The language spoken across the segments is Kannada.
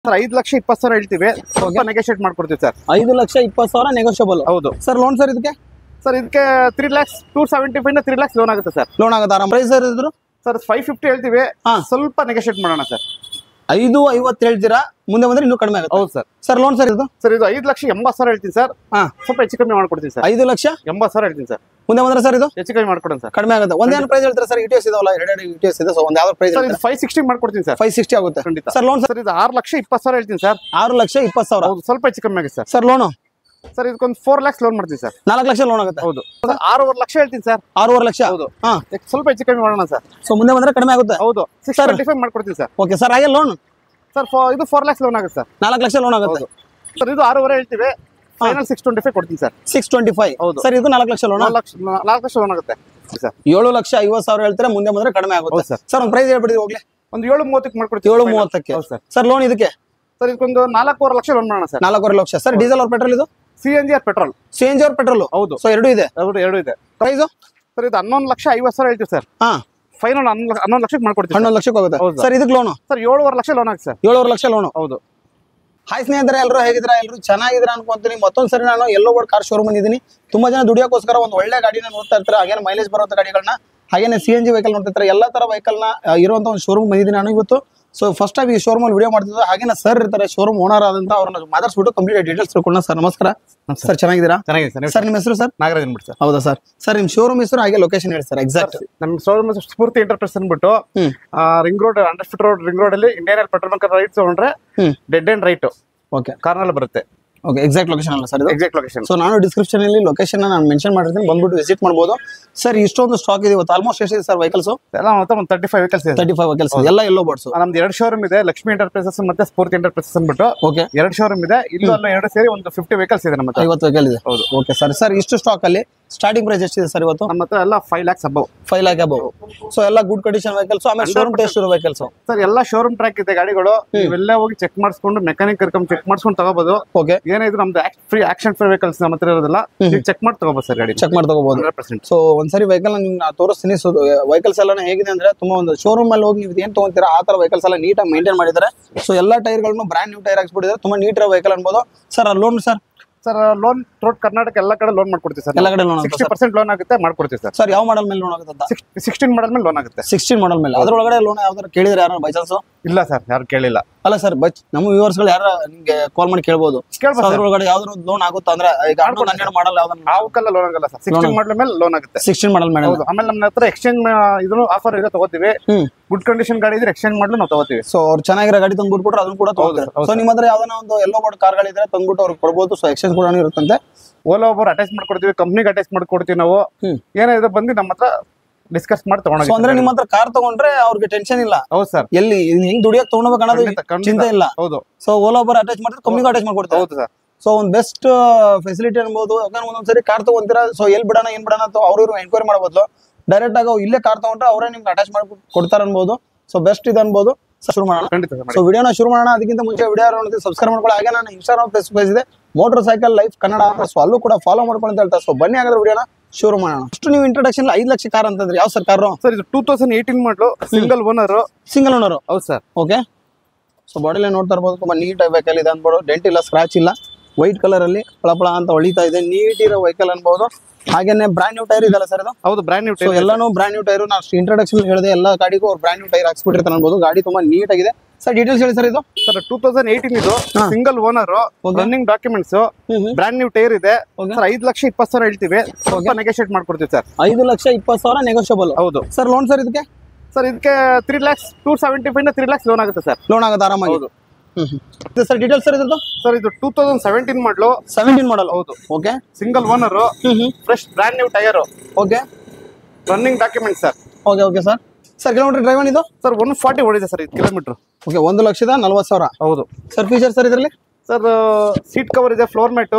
ಸರ್ 5,20,000 ಹೇಳ್ತೀವಿ, ಸ್ವಲ್ಪ ನೆಗೋಷಿಯೇಟ್ ಮಾಡ್ಕೊಡ್ತೀವಿ ಸರ್. 5,20,000 ನೆಗೋಷಿಯಬಲ್. ಹೌದು ಸರ್ ಲೋನ್ ಸರ್ ಇದಕ್ಕೆ? ಸರ್ ಇದಕ್ಕೆ 3,275 ಇಂದ 3 lakhs ಲೋನ್ ಆಗುತ್ತೆ ಸರ್. ಲೋನ್ ಆಗುತ್ತೆ ಆರಾಮ. ಪ್ರೈಸ್ ಸರ್ ಇದ್ರು ಸರ್ 550 ಹೇಳ್ತೀವಿ, ಸ್ವಲ್ಪ ನೆಗೋಷಿಯೇಟ್ ಮಾಡೋಣ ಸರ್. 5,50 ಹೇಳ್ತೀರಾ, ಮುಂದೆ ಬಂದ್ರೆ ಇನ್ನೂ ಕಡಿಮೆ ಆಗುತ್ತೆ. ಹೌದು ಸರ್. ಸರ್ ಲೋನ್ ಸರ್ ಇದು? ಸರ್ ಇದು 5,80,000 ಹೇಳ್ತೀನಿ ಸರ್, ಸ್ವಲ್ಪ ಹೆಚ್ಚು ಕಮ್ಮಿ ಮಾಡ್ಕೊಡ್ತೀನಿ ಸರ್. 5,80,000 ಹೇಳ್ತೀನಿ ಸರ್, ಮುಂದೆ ಬಂದ್ರೆ ಸರ್ ಇದು ಹೆಚ್ಚು ಕಮ್ಮಿ ಮಾಡ್ಕೊಡೋಣ ಸರ್. ಕಡಿಮೆ ಆಗುತ್ತೆ. ಒಂದೇನು ಪ್ರೈಸ್ ಹೇಳ್ತಾರೆ ಸರ್? ಇಟಿಎಸ್ ಇದಾವಲ್ಲ, ಎರಡು ಇಟಿಎಸ್ ಇದೆ. ಸೊ ಒಂದು ಯಾವ್ದು ಪ್ರೈಸ್? ಸರ್ ಇದು 560 ಮಾಡ್ಕೊಡ್ತೀನಿ ಸರ್. 560 ಆಗುತ್ತೆ ಖಂಡಿತ ಸರ್. ಲೋನ್ ಸರ್ ಇದು 6,20,000 ಹೇಳ್ತೀನಿ ಸರ್. 6,20,000. ಹೌದು, ಸ್ವಲ್ಪ ಹೆಚ್ಚು ಕಮ್ಮಿ ಆಗುತ್ತೆ ಸರ್. ಸರ್ ಲೋನು ಸರ್ ಇದಕ್ಕೊಂದು 4 lakhs ಲೋನ್ ಮಾಡ್ತೀನಿ ಸರ್. 4 ಲಕ್ಷ ಲೋನ್ ಆಗುತ್ತೆ. ಹೌದು, 6.5 ಲಕ್ಷ ಹೇಳ್ತೀನಿ ಸರ್. 6.5 ಲಕ್ಷ. ಹೌದು, ಸ್ವಲ್ಪ ಹೆಚ್ಚು ಕಮ್ಮಿ ಮಾಡೋಣ ಸರ್. ಸೊ ಮುಂದೆ ಬಂದ್ರೆ ಕಡಿಮೆ ಆಗುತ್ತೆ. ಹೌದು, 625 ಮಾಡ್ಕೊಡ್ತೀನಿ ಸರ್. Okay sir. ಹಾಗೆ ಲೋನ್ ಸರ್ ಇದು 4 lakhs ಲೋನ್ ಆಗುತ್ತೆ ಸರ್. 4 ಲಕ್ಷ ಲೋನ್ ಆಗುತ್ತೆ. ಸರ್ ಇದು 6.5 ಹೇಳ್ತೀವಿ, ಫೈನಲ್ 625 ಕೊಡ್ತೀನಿ ಸರ್. 625. ಹೌದು ಸರ್ ಇದು 4 ಲಕ್ಷ ಲೋನ್. 4 ಲಕ್ಷ ಲೋನ್ ಆಗುತ್ತೆ ಸರ್. 7,50,000 ಹೇಳ್ತಾರೆ, ಮುಂದೆ ಬಂದ್ರೆ ಕಡಿಮೆ ಆಗುತ್ತೆ ಸರ್. ಒಂದು ಪ್ರೈಸ್ ಹೇಳ್ಬಿಡಿ ಹೋಗ್ಲಿ. ಒಂದು 7.30 ಮಾಡ್ಕೊಡ್ತೀವಿ. 7.30ಕ್ಕೆ ಸರ್. ಲೋನ್ ಇದಕ್ಕೆ ಸರ್ ಇದಕ್ಕೊಂದು 4.5 ಲಕ್ಷ ಲೋನ್ ಮಾಡೋಣ ಸರ್. 4.5 ಲಕ್ಷ. ಸರ್ ಡೀಸೆಲ್ ಅವ್ರ ಪೆಟ್ರೋಲ್? ಇದು CNG ಆರ್ ಪೆಟ್ರೋಲ್? CNG ಅವ್ರ ಪೆಟ್ರೋಲ್. ಹೌದು. ಸೊ ಎರಡು ಇದೆ. ಹೌದು, ಎರಡು ಇದೆ. ಪ್ರೈಸ್ ಸರ್ ಇದು 11,50,000 ಹೇಳ್ತೀವಿ ಸರ್. ಫೈನಲ್ 11 ಲಕ್ಷಕ್ಕೆ ಮಾಡ್ಕೊಡ್ತೀವಿ. 11 ಲಕ್ಷಕ್ಕೆ ಹೋಗುತ್ತೆ ಸರ್. ಇದಕ್ಕೆ ಲೋನು? ಸರ್ 7.5 ಲಕ್ಷ ಲೋನ್ ಆಗುತ್ತೆ ಸರ್. 7.5 ಲಕ್ಷ ಲೋನು. ಹೌದು. ಹಾಯ್ ಸ್ನೇಹಿತರೆ, ಎಲ್ಲರೂ ಹೇಗಿದ್ದೀರಾ? ಎಲ್ಲರೂ ಚೆನ್ನಾಗಿದ್ದೀರಾ ಅನ್ಕೊಂತೀನಿ. ಮತ್ತೊಂದ್ಸರಿ ನಾನು ಎಲ್ಲೋ ಬೋರ್ಡ್ ಕಾರ್ ಶೋರೂಮ್ ಬಂದಿದ್ದೀನಿ. ತುಂಬಾ ಜನ ದುಡಿಯೋಕ್ಕೋಸ್ಕರ ಒಂದು ಒಳ್ಳೆ ಗಾಡಿನ ನೋಡ್ತಾ ಇರ್ತಾರೆ, ಹಾಗೇನೆ ಮೈಲೇಜ್ ಬರುವಂತ ಗಾಡಿಗಳನ್ನ, ಹಾಗೇನೆ CNG ವೆಹಿಕಲ್ ನೋಡ್ತಾ ಇರ್ತಾರೆ. ಎಲ್ಲ ತರ ವೆಹಿಕಲ್ ನ ಇರುವಂತ ಒಂದು ಶೋರೂಮ್ ಬಂದಿದ್ದೀನಿ ನಾನು ಇವತ್ತು. ಸೊ ಫಸ್ಟ್ ಆಗಿ ಈ ಶೋರೂಮ್ ಅಲ್ಲಿ ವಿಡಿಯೋ ಮಾಡ್ತಿದ್ದೆ. ಹಾಗೇನೆ ಸರ್ ಇರ್ತಾರೆ, ಶೋರೂಮ್ ಓನರ್ ಆದಂತ, ಅವ್ರನ್ನ ಮಾತಾಡ್ಸ್ಬಿಟ್ಟು ಕಂಪ್ಲೀಟ್ ಡೀಟೇಲ್ಸ್ ತಿಳ್ಕೊಳ್ಳೋಣ. ಸರ್ ನಮಸ್ಕಾರ. ಸರ್ ಚೆನ್ನಾಗಿದ್ದೀರಾ? ಚೆನ್ನಾಗಿದೆ ಸರ್. ನಿಮ್ಮ ಹೆಸರು ಸರ್? ನಾಗರಾಜ್ ಅಂದ್ಬಿಟ್ಟು ಸರ್. ಹೌದಾ ಸರ್? ಸರ್ ನಿಮ್ ಶೋರೂಮ್ ಹೆಸರು ಹಾಗೆ ಲೊಕೇಶನ್ ಹೇಳಿ ಸರ್. ಎಕ್ಸಾಕ್ಟ್ ನಮ್ಮ ಶೋರೂಮ್ ಸ್ಫೂರ್ತಿ ಎಂಟರ್ಪ್ರೈಸ್ ಅಂದ್ಬಿಟ್ಟು ring road, under fit road, ring road ಅಲ್ಲಿ Indian Oil petrol bunk right ತಗೊಂಡ್ರೆ ಡೆಡ್ ಅಂಡ್ ರೈಟ್ ಓಕೆ ಕಾರ್ನಲ್ಲಿ ಬರುತ್ತೆ. ಓಕೆ, ಎಕ್ಸಾಕ್ಟ್ ಲೊಕೇಶನ್ ಅಲ್ಲ ಸರ್? Exact location. ಸೊ ನಾನು ಡಿಸ್ಕ್ರಿಪ್ಷನ್ ಅಲ್ಲಿ ಲೊಕೇಶನ್ ನಾನು ಮೆನ್ಷನ್ ಮಾಡಿರ್ತೀನಿ, ಬಂದ್ಬಿಟ್ಟು ವಿಸಿಟ್ ಮಾಡಬಹುದು. ಸರ್ ಇಷ್ಟೊಂದು ಸ್ಟಾಕ್ ಇದೆ ಇವತ್ತು. ಆಲ್ಮೋಸ್ಟ್ ಎಷ್ಟಿದೆ ಸರ್ ವೆಹಿಕಲ್ಸ್? ಎಲ್ಲ ಮೊತ್ತ ಒಂದು 35 ವೆಹಿಕಲ್ಸ್ ಇದೆ. 35 ವೆಹಿಕಲ್ಸ್ ಎಲ್ಲ ಎಲ್ಲೋ ಬೋರ್ಡ್ಸ್. ನಮ್ದು 2 ಶೋರೂಮ್ ಇದೆ, ಲಕ್ಷ್ಮಿ ಎಂಟರ್ಪ್ರೈಸಸ್ ಮತ್ತೆ ಸ್ಫೂರ್ತಿ ಎಂಟರ್ಪ್ರೈಸಸ್ ಅಂದ್ಬಿಟ್ಟು. ಓಕೆ, 2 ಶೋರೂಮ್ ಇದೆ. ಇಲ್ಲೂ ಅಲ್ಲ 2 ಸೇರಿ ಒಂದು 50 ವೆಹಿಕಲ್ಸ್ ಇದೆ ನಮ್ಮ ಹತ್ರ. 50 ವೆಹಿಕಲ್ ಇದೆ. ಹೌದು. Okay sir. ಸರ್ ಇಷ್ಟು ಸ್ಟಾಕ್ ಅಲ್ಲಿ ಸ್ಟಾರ್ಟಿಂಗ್ ಪ್ರೈಸ್ ಎಷ್ಟಿದೆ ಸರ್ ಇವತ್ತು? ನಮ್ಮ ಹತ್ರ ಎಲ್ಲ 5 lakhs above. 5 lakh above. So ಎಲ್ಲ ಗುಡ್ ಕಂಡೀಷನ್ ವೆಹಿಕಲ್ಸ್. ಆಮೇಲೆ ಶೋರೂಮ್ ಟೆಸ್ಟ್ ಇರೋ ವೆಹಿಕಲ್ಸ್ ಸರ್. ಎಲ್ಲ ಶೋರೂಮ್ ಟ್ರ್ಯಾಕ್ ಇದೆ ಗಾಡಿಗಳು. ನೀವೆಲ್ಲ ಹೋಗಿ ಚೆಕ್ ಮಾಡಿಸ್ಕೊಂಡು, ಮೆಕ್ಯಾನಿಕ್ ಕರ್ಕೊಂಡು ಚೆಕ್ ಮಾಡಿಸ್ಕೊಂಡು ತಗೋಬಹುದು. ಓಕೆ, ಏನಿದ್ರು ನಮ್ದು ಫ್ರೀ ಆಕ್ಷನ್ ಫ್ರೀ ವೆಹಿಕಲ್ಸ್ ನಮ್ಮ ಹತ್ರ ಇರೋದಿಲ್ಲ. ಚೆಕ್ ಮಾಡಿ ತಗೋಬಹುದು ಸರ್, ಗಾಡಿ ಚೆಕ್ ಮಾಡಿ ತಗೋಬಹುದು. 100%. ಸೊ ಒಂದ್ಸರಿ ವೆಹಿಕಲ್ ನಿಮ್ಗೆ ತೋರಿಸ್ತೀನಿ. ಸೊ ವೆಹಿಕಲ್ಸ್ ಎಲ್ಲ ಹೇಗಿದೆ ಅಂದ್ರೆ, ತುಂಬಾ ಒಂದು ಶೋರೂಮ್ ಅಲ್ಲಿ ಹೋಗಿ ನೀವು ಏನ್ ತಗೊಂತೀರಾ ಆ ತರ ವೆಹಿಕಲ್ಸ್ ಎಲ್ಲ ನೀಟಾಗಿ ಮೇಂಟೈನ್ ಮಾಡಿದ್ದಾರೆ. ಸೊ ಎಲ್ಲಾ ಟೈರ್ ಗಳನ್ನು ಬ್ರಾಂಡ್ ನ್ಯೂ ಟೈರ್ ಹಾಕ್ಸ್ಬಿಟ್ಟಿದ್ದಾರೆ. ತುಂಬಾ ನೀಟ್ ಇರೋ ವೆಹಿಕಲ್ ಅನ್ಬೋದು sir. Loan sir? Sir loan throughout Karnataka ಎಲ್ಲ ಕಡೆ ಲೋನ್ ಮಾಡ್ಕೊಡ್ತೀವಿ ಸರ್. ಎಲ್ಲ ಕಡೆ ಲೋನ್ 60% ಲೋನ್ ಆಗುತ್ತೆ, ಮಾಡ್ಕೊಡ್ತೀವಿ ಸರ್. ಸರ್ ಯಾವ ಮಾಡಲ್ ಮೇಲೆ ಲೋನ್ ಆಗುತ್ತೆ ಅಂತ? 16 ಮಾಡಲ್ ಮೇಲೆ ಲೋನ್ ಆಗುತ್ತೆ. 16 ಮಾಡಲ್ ಮೇಲೆ. ಅದ್ರೊಳಗಡೆ ಲೋನ್ ಯಾವ್ದಾರು ಕೇಳಿದ್ರೆ ಯಾರು ಬೈ ಚಾನ್ಸ್? ಇಲ್ಲ ಸರ್, ಯಾರು ಕೇಳಿಲ್ಲ. ಅಲ್ಲ ಸರ್, ನಮ್ಮ ವ್ಯೂವರ್ಸ್ ಗಳು ಯಾರ ನಿಮ್ಗೆ ಕಾಲ್ ಮಾಡಿ ಕೇಳ್ಬೋದು, ಅದ್ರೊಳಗಡೆ ಯಾವ್ದಾರು ಲೋನ್ ಆಗುತ್ತಾ ಅಂದ್ರೆ? ಈಗ 12 ಮಾಡಲ್ ಯಾವ್ದಲ್ಲ ಲೋನ್ ಆಗಲ್ಲ ಸರ್. 16 ಮಾಡಲ್ ಮೇಲೆ ಲೋನ್ ಆಗುತ್ತೆ. 16 ಮಾಡಲ್ ಮೇಲೆ. ಆಮೇಲೆ ನಮ್ಮ ಹತ್ರ ಎಕ್ಸ್ಚೇಂಜ್ ಇದನ್ನು ಆಫರ್ ಇದೆ, ತಗೋತೀವಿ. ಗುಡ್ ಕಂಡೀಷನ್ ಗಾಡಿ ಇದ್ರೆ ಎಕ್ಸ್ಚೇಂಜ್ ಮಾಡ್ಲು ನಾವು ತಗೋತೀವಿ. ಸೊ ಅವ್ರು ಚೆನ್ನಾಗಿರೋ ಗಾಡಿ ತಂದ್ಬಿಟ್ರೆ ಅದನ್ನ ಕೂಡ ತಗೋತಾರೆ. ಸೊ ನಿಮ್ಮ ಹತ್ರ ಯಾವ್ದಾನ ಒಂದು ಎಲ್ಲೋ ಬೋರ್ಡ್ ಕಾರ್ ಗಳಿದ್ರೆ ತಂದ್ಬಿಟ್ಟು ಅವ್ರಿಗೆ ಕೊಡ್ಬೋದು. ಸೊ ಎಕ್ಸ್ಚೇಂಜ್ ಕೂಡ ಇರುತ್ತಂತೆ. ಓಲಾ ಒಬ್ಬರು ಅಟ್ಯಾಚ್ ಮಾಡ್ಕೊಡ್ತೀವಿ, ಕಂಪ್ನಿಗೆ ಅಟ್ಯಾಚ್ ಮಾಡ್ಕೊಡ್ತೀವಿ ನಾವು. ಏನಾದ್ರು ಬಂದು ನಮ್ಮ ಹತ್ರ ಡಿಸ್ಕಸ್ ಮಾಡಿ ತಗೊಂಡು. ಅಂದ್ರೆ ನಿಮ್ಮ ಹತ್ರ ಕಾರ್ ತಗೊಂಡ್ರೆ ಅವ್ರಿಗೆ ಟೆನ್ಷನ್ ಇಲ್ಲ. ಹೌದು ಸರ್. ಎಲ್ಲಿ ಹೆಂಗ್ ದುಡಿಯಕ್ ತಗೊಂಡ್ಬೇಕು ಅನ್ನೋದು ಚಿಂತೆ ಇಲ್ಲ. ಹೌದು. ಸೊ ಓಲಾ ಒಬ್ಬರು ಅಟ್ಯಾಚ್ ಮಾಡಿದ್ರೆ ಕಂಪ್ನಿಗೆ ಅಟ್ಯಾಚ್ ಮಾಡ್ಕೊಡ್ತಾರೆ. ಹೌದು ಸರ್. ಸೊ ಒಂದು ಬೆಸ್ಟ್ ಫೆಸಿಲಿಟಿ ಅನ್ಬೋದು. ಯಾಕಂದ್ರೆ ಒಂದೊಂದ್ಸರಿ ಕಾರ್ ತಗೊಂತೀರಾ, ಸೊ ಎಲ್ಲಿ ಬಿಡೋಣ ಏನ್ ಬಿಡೋಣ ಅಂತ ಅವ್ರು ಎಂಕ್ವೈರಿ ಮಾಡಬಹುದು. ಡೈರೆಕ್ಟ್ ಆಗಿ ಇಲ್ಲೇ ಕಾರ್ ತಗೊಂಡ್ರೆ ಅವರೇ ನಿಮ್ಗೆ ಅಟ್ಯಾಚ್ ಮಾಡಿ ಕೊಡ್ತಾರೆ ಅನ್ಬೋದು. ಸೊ ಬೆಸ್ಟ್ ಇದೆ ಅನ್ಬೋದು. ಶುರು ಮಾಡೋಣ. ಸೊ ವಿಡಿಯೋನ ಶುರು ಮಾಡೋಣ. ಅದಕ್ಕಿಂತ ಮುಂಚೆ ವಿಡಿಯೋ ಸಬ್ಸ್ಕ್ರೈಬ್ ಮಾಡ್ಕೊಳ್ಳಿ. ಹಾಗೆ ನಾನು ಇನ್ಸ್ಟಾಗ್ರಾಮ್ ಫೇಸ್ಬುಕ್ ಪೇಜ್ ಇದೆ, motorcycle life Kannada. So ಅಲ್ಲೂ ಕೂಡ ಫಾಲೋ ಮಾಡ್ಕೊಂಡು ಅಂತ ಹೇಳ್ತಾರೆ. ಸೊ ಬನ್ನಿ ಹಾಗಾದ್ರೆ ವಿಡಿಯೋನ ಶುರು ಮಾಡೋಣ. ಅಷ್ಟು ನೀವು ಇಂಟ್ರೊಡಕ್ಷನ್ 5 ಲಕ್ಷ ಕಾರ್ ಅಂತಂದ್ರೆ ಯಾವ ಸರ್ ಕಾರು? ಸರ್ ಇದು 2018 ಮಾಡಲು, ಸಿಂಗಲ್ ಓನರ್. Single owner? ಹೌದು ಸರ್. ಓಕೆ. ಸೊ ಬಾಡಿಲೇ ನೋಡ್ತಾ ಇರ್ಬೋದು, ತುಂಬಾ ನೀಟ್ ವೆಹಿಕಲ್ ಇದೆ ಅನ್ಬೋದು. ಡೆಂಟ್ ಇಲ್ಲ, ಸ್ಕ್ರಾಚ್ ಇಲ್ಲ, ವೈಟ್ ಕಲರ್ ಅಲ್ಲಿ ಪಳಪಳ ಅಂತ ಹೊಳಿತಾ ಇದೆ. ನೀಟ್ ಇರೋ ವೆಹಿಕಲ್ ಅನ್ಬೋದು. ಹಾಗೇನೆ ಬ್ರಾಂಡ್ ನ್ಯೂ ಟೈರ್ ಇದೆಲ್ಲ ಸರ್ ಇದು? ಹೌದು, ಬ್ರಾಂಡ್ ನ್ಯೂ ಟೈರ್. ಎಲ್ಲಾನು ಬ್ರಾಂಡ್ ನ್ಯೂ ಟೈರ್. ನಾನು ಇಂಟ್ರೊಡಕ್ಷನ್ ಹೇಳಿದೆ, ಎಲ್ಲ ಗಾಡಿಗೂ ಅವ್ರು ಬ್ರಾಂಡ್ ನ್ಯೂ ಟೈರ್ ಹಾಕ್ಸ್ಬಿಟ್ಟಿರ್ತಾರೆ ಅನ್ಬೋದು. ಗಾಡಿ ತುಂಬಾ ನೀಟ್ ಆಗಿದೆ. ಸರ್ ಡೀಟೇಲ್ಸ್ ಹೇಳಿ ಸರ್. ಇದು ಸರ್ 2018 ಇದು, single owner, running documents, brand new tyre ಇದೆ. ಸರ್ 5,20,000 ಹೇಳ್ತೀವಿ, ಸ್ವಲ್ಪ ನೆಗೋಷಿಯೇಟ್ ಮಾಡ್ಕೊಡ್ತೀವಿ ಸರ್. 5,20,000 ನೆಗೋಷಿಯಬಲ್. ಹೌದು ಸರ್. ಲೋನ್ ಸರ್ ಇದಕ್ಕೆ? ಸರ್ ಇದಕ್ಕೆ 3,275 ಇಂದ 3 lakhs ಲೋನ್ ಆಗುತ್ತೆ ಸರ್. ಲೋನ್ ಆಗುತ್ತೆ ಆರಾಮಾಗಿ. ಹೌದು ಸರ್ ಡೀಟೇಲ್ಸ್ ಸರ್ ಇದ್ರದ್ದು? ಸರ್ ಇದು 2017 ಮಾಡಲು. 17 ಮಾಡಲ್. ಹೌದು. Okay. Single owner, fresh brand new tyre. Okay. Running document sir. Okay okay sir. Sir kilometre drive ಇದು? ಸರ್ 140 ಓಡಿದೆ ಸರ್ ಇದು ಕಿಲೋಮೀಟರ್. ಓಕೆ. 1,40,000. ಹೌದು ಸರ್. ಫೀಚರ್ ಸರ್ ಇದರಲ್ಲಿ? ಸರ್ ಸೀಟ್ ಕವರ್ ಇದೆ, floor mat,